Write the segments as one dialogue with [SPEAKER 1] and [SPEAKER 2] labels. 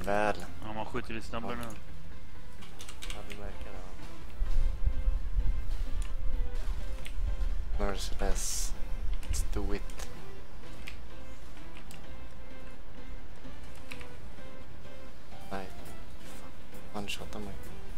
[SPEAKER 1] väl.
[SPEAKER 2] Ja, man skjuter lite snabbare nu.
[SPEAKER 1] Ja, du märker det. Merciless. Let's do it. Nej. Han shottar mig.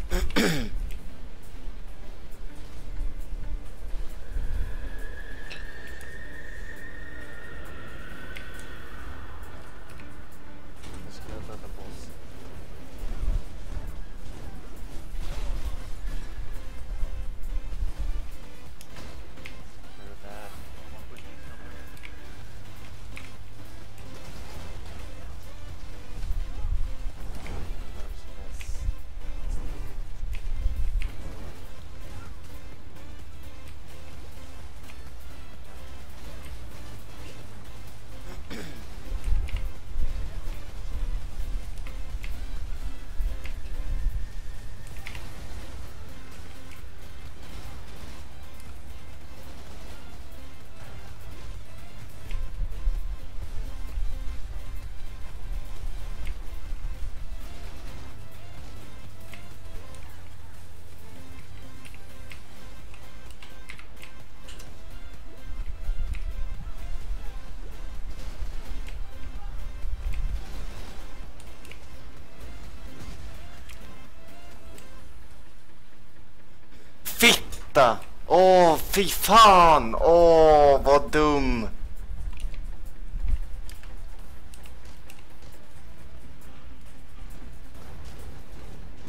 [SPEAKER 1] Fitta! Åh, fy fan! Åh, vad dum!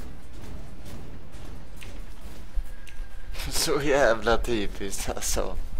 [SPEAKER 1] Så jävla typiskt alltså.